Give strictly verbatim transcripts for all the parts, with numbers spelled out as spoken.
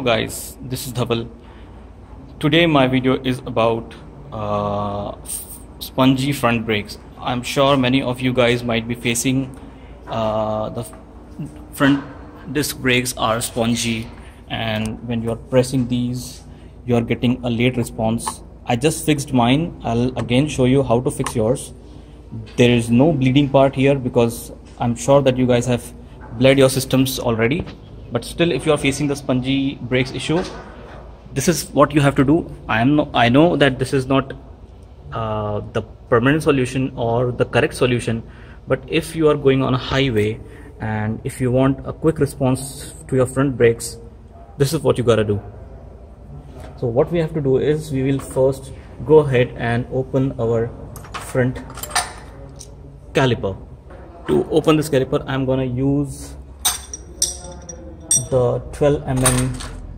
guys, this is Dhaval. Today my video is about uh, spongy front brakes. I'm sure many of you guys might be facing uh, the front disc brakes are spongy, and when you're pressing these you're getting a late response. I just fixed mine. I'll again show you how to fix yours. There is no bleeding part here because I'm sure that you guys have bled your systems already, but still if you are facing the spongy brakes issue, this is what you have to do. I am no, I know that this is not uh, the permanent solution or the correct solution, but if you are going on a highway and if you want a quick response to your front brakes, this is what you gotta do. So what we have to do is we will first go ahead and open our front caliper. To open this caliper, I'm gonna use the twelve millimeter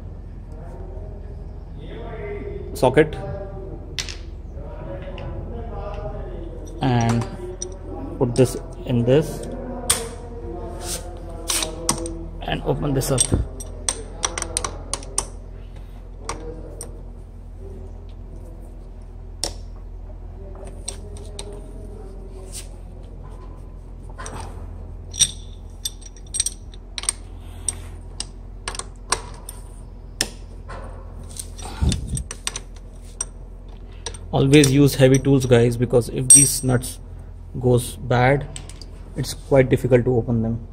socket and put this in this and open this up. Always use heavy tools, guys, because if these nuts goes bad, it's quite difficult to open them.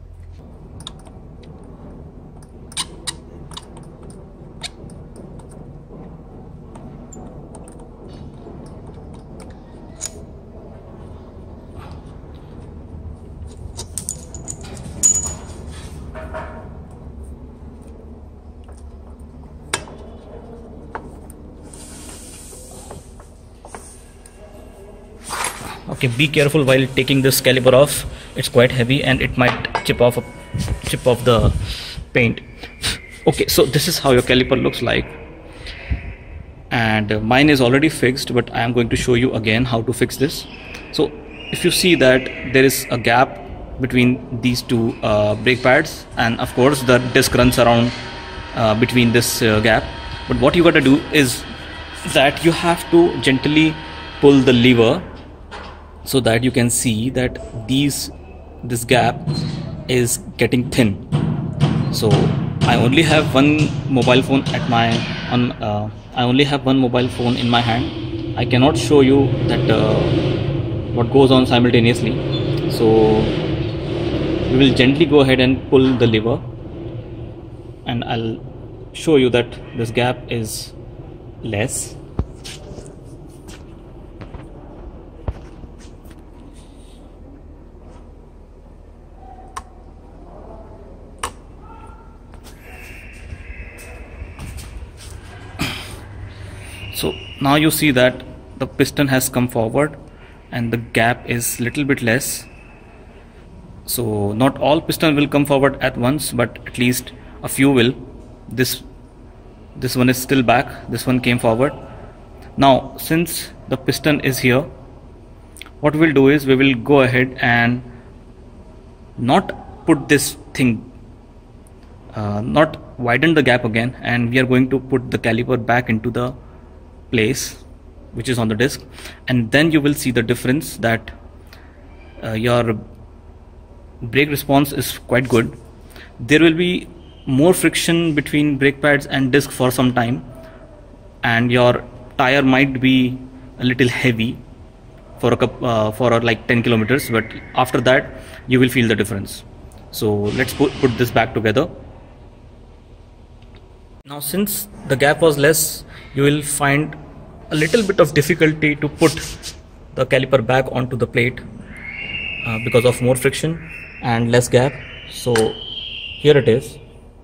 Okay, be careful while taking this caliper off. It's quite heavy and it might chip off a, chip off the paint. Okay, so this is how your caliper looks like, and uh, mine is already fixed, but I am going to show you again how to fix this. So if you see that there is a gap between these two uh, brake pads, and of course the disc runs around uh, between this uh, gap, but what you got to do is that you have to gently pull the lever so that you can see that these this gap is getting thin. So I only have one mobile phone at my on uh, I only have one mobile phone in my hand. I cannot show you that uh, what goes on simultaneously. So we will gently go ahead and pull the lever, and I'll show you that this gap is less. So now you see that the piston has come forward and the gap is little bit less. So not all piston will come forward at once, but at least a few will. This this one is still back, this one came forward. Now since the piston is here, what we'll do is we will go ahead and not put this thing uh, not widen the gap again, and we are going to put the caliper back into the place which is on the disc, and then you will see the difference that uh, your brake response is quite good. There will be more friction between brake pads and disc for some time, and your tire might be a little heavy for a couple, uh, for like ten kilometers, but after that you will feel the difference. So let's put, put this back together. Now since the gap was less, you will find a little bit of difficulty to put the caliper back onto the plate uh, because of more friction and less gap. So here it is.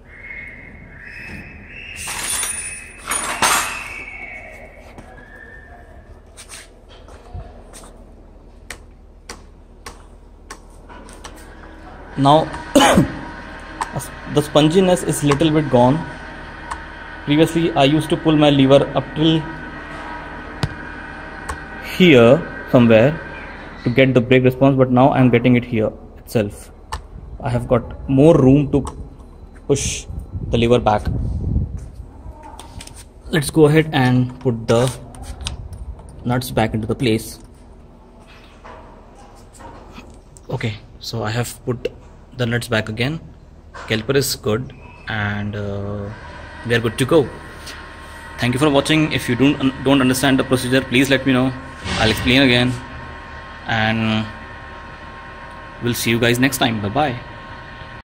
Now the sponginess is little bit gone. Previously I used to pull my lever up till here somewhere to get the brake response, but now I'm getting it here itself. I have got more room to push the lever back. let's go ahead and put the nuts back into the place. Okay, so I have put the nuts back again. Caliper is good, and uh, we are good to go. Thank you for watching. If you don't don't understand the procedure, please let me know. I'll explain again, and we'll see you guys next time. Bye bye.